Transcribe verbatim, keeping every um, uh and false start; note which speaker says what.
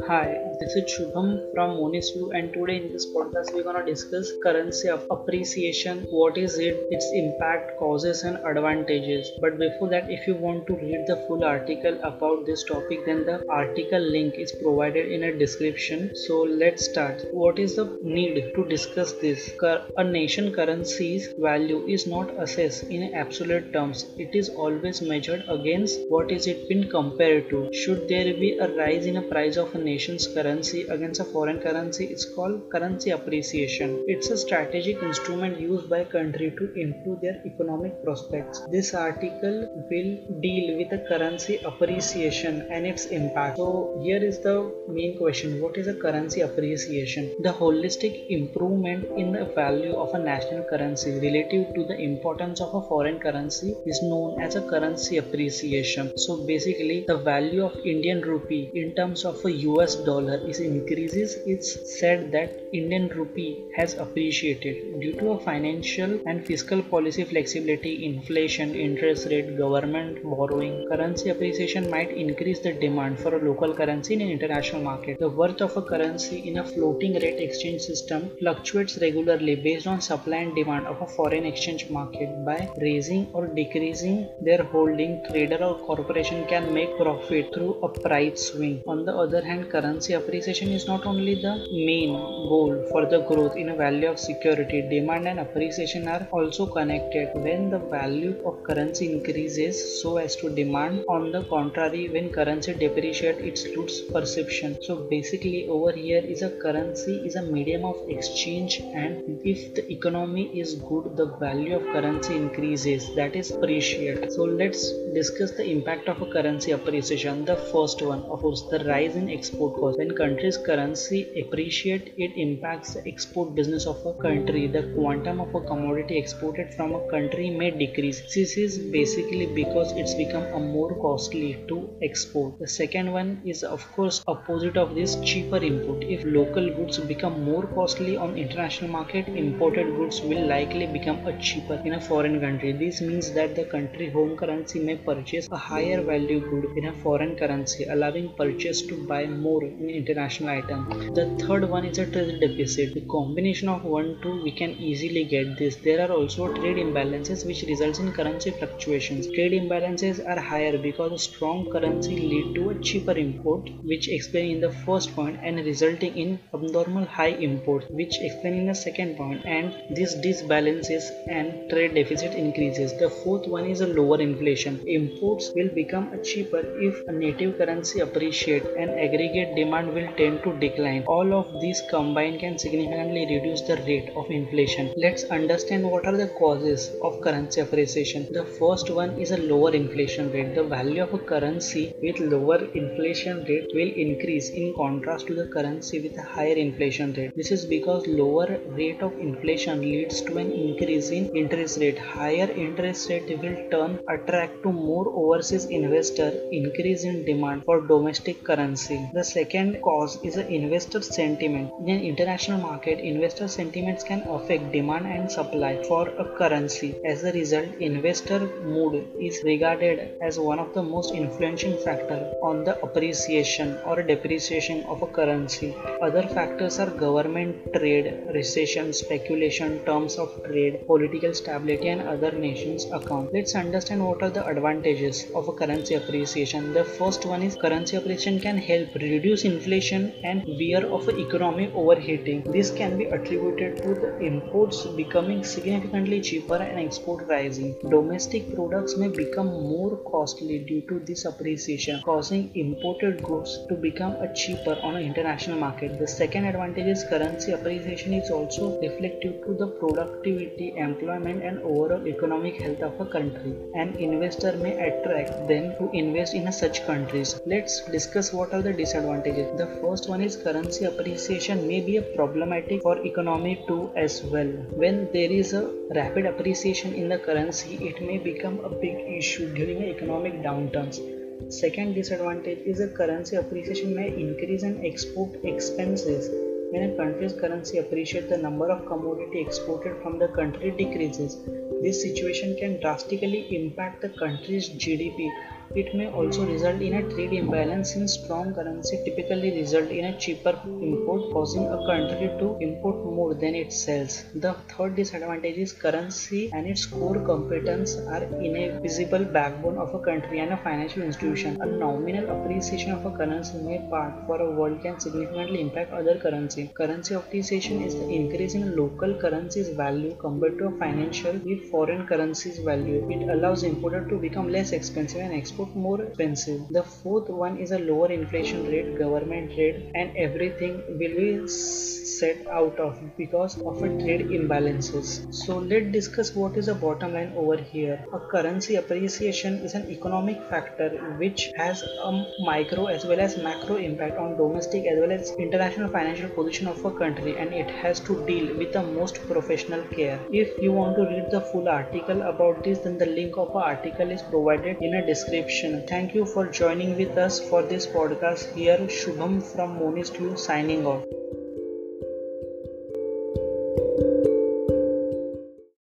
Speaker 1: Hi, this is Shubham from Monisview, and today in this podcast we're gonna discuss currency of appreciation. What is it? Its impact, causes, and advantages. But before that, if you want to read the full article about this topic, then the article link is provided in a description. So let's start. What is the need to discuss this? A nation currency's value is not assessed in absolute terms. It is always measured against what is it been compared to. Should there be a rise in a price of a nation's currency against a foreign currency, it's called currency appreciation. It's a strategic instrument used by a country to improve their economic prospects. This article will deal with the currency appreciation and its impact. So here is the main question: what is a currency appreciation? The holistic improvement in the value of a national currency relative to the importance of a foreign currency is known as a currency appreciation. So basically, the value of Indian rupee in terms of a U S dollar is increases. It's said that Indian rupee has appreciated due to a financial and fiscal policy flexibility, inflation, interest rate, government borrowing. Currency appreciation might increase the demand for a local currency in an international market. The worth of a currency in a floating rate exchange system fluctuates regularly based on supply and demand of a foreign exchange market. By raising or decreasing their holding, trader or corporation can make profit through a price swing. On the other hand, currency appreciation is not only the main goal for the growth in a value of security. Demand and appreciation are also connected. When the value of currency increases, so as to demand. On the contrary, when currency depreciates, it loses perception. So basically, over here is a currency is a medium of exchange, and if the economy is good, the value of currency increases. That is appreciate. So let's discuss the impact of a currency appreciation. The first one, of course, the rise in export cost. When country's currency appreciate, it impacts the export business of a country. The quantum of a commodity exported from a country may decrease. This is basically because it's become a more costly to export. The second one is of course opposite of this, cheaper import. If local goods become more costly on international market, imported goods will likely become a cheaper in a foreign country. This means that the country home currency may purchase a higher value good in a foreign currency, allowing purchase to buy more in international item. The third one is a trade deficit. The combination of one two we can easily get this. There are also trade imbalances which results in currency fluctuations. Trade imbalances are higher because a strong currency lead to a cheaper import, which explain in the first point, and resulting in abnormal high import, which explain in the second point, and this disbalances and trade deficit increases. The fourth one is a lower inflation. Imports will become cheaper if a native currency appreciate and aggregate demand will tend to decline. All of these combined can significantly reduce the rate of inflation. Let's understand what are the causes of currency appreciation. The first one is a lower inflation rate. The value of a currency with lower inflation rate will increase in contrast to the currency with a higher inflation rate. This is because lower rate of inflation leads to an increase in interest rate. Higher interest rate will turn attract to more overseas investor, increase in demand for domestic currency. The second cause is an investor sentiment. In an international market, investor sentiments can affect demand and supply for a currency. As a result, investor mood is regarded as one of the most influential factors on the appreciation or depreciation of a currency. Other factors are government, trade, recession, speculation, terms of trade, political stability, and other nations' account. Let's understand what are the advantages of a currency appreciation. The first one is currency appreciation can help reduce inflation and fear of economic overheating. This can be attributed to the imports becoming significantly cheaper and export rising. Domestic products may become more costly due to this appreciation, causing imported goods to become cheaper on an international market. The second advantage is currency appreciation is also reflective to the productivity, employment, and overall economic health of a country. An investor may attract them to invest in such countries. Let's discuss what are the disadvantages. The first one is currency appreciation may be a problematic for economy too as well. When there is a rapid appreciation in the currency, it may become a big issue during economic downturns. Second disadvantage is a currency appreciation may increase in export expenses. When a country's currency appreciates, the number of commodity exported from the country decreases. This situation can drastically impact the country's G D P It may also result in a trade imbalance since strong currency typically result in a cheaper import, causing a country to import more than it sells. The third disadvantage is currency and its core competence are invisible backbone of a country and a financial institution. A nominal appreciation of a currency may part for a world can significantly impact other currency. Currency appreciation is the increase in local currency's value compared to a financial with foreign currency's value. It allows importer to become less expensive and export more expensive. The fourth one is a lower inflation rate, government rate, and everything will be set out of because of a trade imbalances. So let's discuss what is the bottom line over here. A currency appreciation is an economic factor which has a micro as well as macro impact on domestic as well as international financial position of a country, and it has to deal with the most professional care. If you want to read the full article about this, then the link of the article is provided in a description. Thank you for joining with us for this podcast. Here Shubham from Monistue signing off.